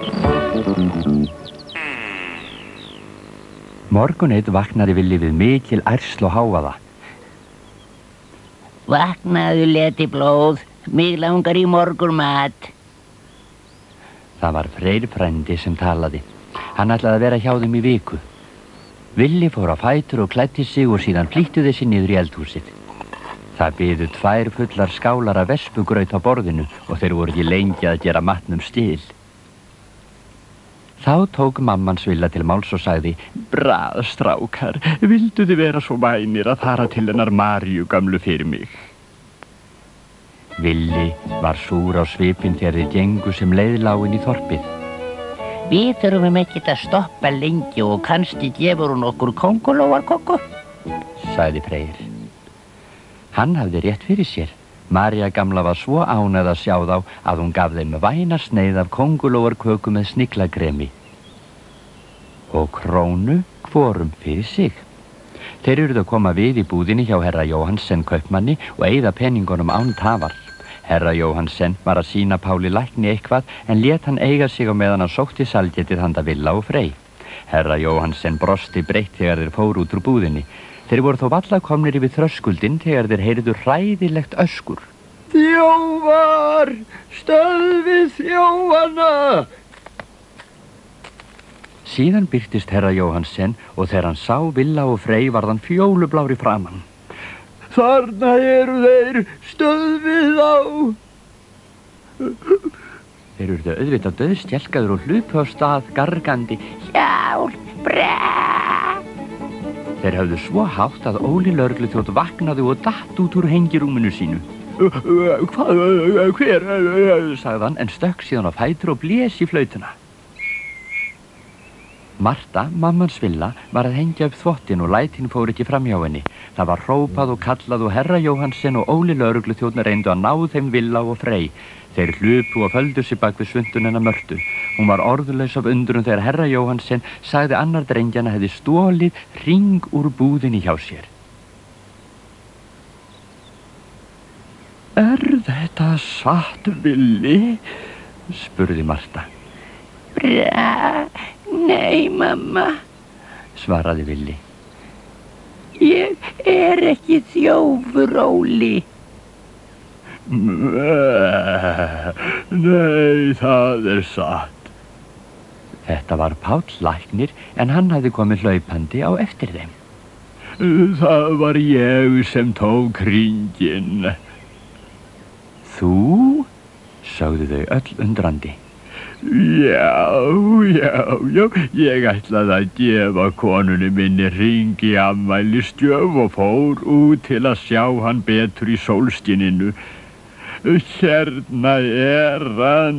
Morgun eitt vaknaði Villi við mikil ærsl og hávaða. Vaknaðu, leti blóð, mig langar í morgunmat. Það var Freyr frændi sem talaði. Hann ætlaði að vera hjá þeim í viku. Villi fór á fætur og klæddi sig og síðan flýttu þessi niður í eldhúsið. Það biðu 2 fullar skálar af vespugraut á borðinu og þeir voru ekki lengi að gera matnum stil. Þá tók mammans Villa til máls og sagði: Brað, strákar, vildu þið vera svo vænir að fara til hennar Maríu gamlu fyrir mig? Villi var súr á svipinn þegar þið gengu sem leiðláin í þorpið. Við þurfum ekkert að stoppa lengi og kannski gefur hún okkur kóngulóarköku, sagði Freyr. Hann hafði rétt fyrir sér. María gamla var svo ánægð að sjá þá að hún gaf þeim væna sneið af kóngulóarköku með sniklakremi og krónu hvorum fyrir sig. Þeir urðu að koma við í búðinni hjá herra Jóhansen kaupmanni og eyða peningunum án tafar. Herra Jóhansen var að sýna Páli lækni eitthvað en lét hann eiga sig á meðan hann sótti salgetið handa Villa og Frey. Herra Jóhansen brosti breitt þegar þeir fóru út úr búðinni. Þeir voru þó varla komnir yfir þröskuldinn þegar þeir heyrðu hræðilegt öskur. Þjófar! Stöðvið þjófana! Síðan birtist herra Jóhansen og þegar hann sá Villa og Frey varð hann fjólublári framan. Þarna eru þeir! Stöðvið þá! Þeir urðu auðvitað dauðskelkaður og hlupu á stað gargandi. Hjálp, Þeir höfðu svo hátt að Óli lögregluþjónn vaknaði og datt út úr hengirúminu sínu. Hver, sagði hann en stökk síðan á fætur og blés í flautuna. Marta, mammans Villa, var að hengja upp þvottinn og lætin fór ekki fram hjá henni. Það var hrópað og kallað og herra Jóhansen og Óli lögregluþjónn reyndu að ná þeim Villa og Frey. Þeir hlupu og földu sig bak við svundunina Mörtu. Hún var orðlaus af undrun þegar herra Jóhansen sagði annar drengjana hefði stólið hring úr búðinni hjá sér. Þetta satt, Villi? Spurði Marta. Nei, mamma, svaraði Villi. Ég ekki þjófur, Óli. Nei, það satt. Þetta var Páll læknir en hann hafði komið hlaupandi á eftir þeim. Það var ég sem tók hringinn. Þú? Sögðu þau öll undrandi. Já, ég ætlaði að gefa konunni minni hring í afmælisgjöf og fór út til að sjá hann betur í sólskininu. Hérna hann.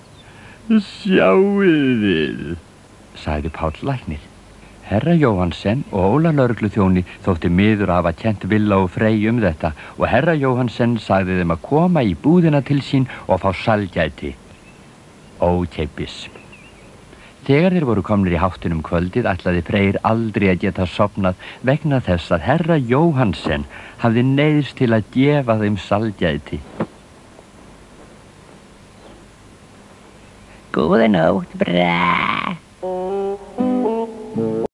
Sjáið þið, sagði Páll læknir. Herra Jóhansen og Óla lögregluþjóni þótti miður að hafa kennt Villa og Frey þetta og herra Jóhansen sagði þeim að koma í búðina til sín og fá salgæti. Ókeypis. Þegar þeir voru komnir í háttinum kvöldið ætlaði Freyr aldrei að geta sofnað vegna þess að herra Jóhansen hafði neyðst til að gefa þeim salgæti. Góða nótt,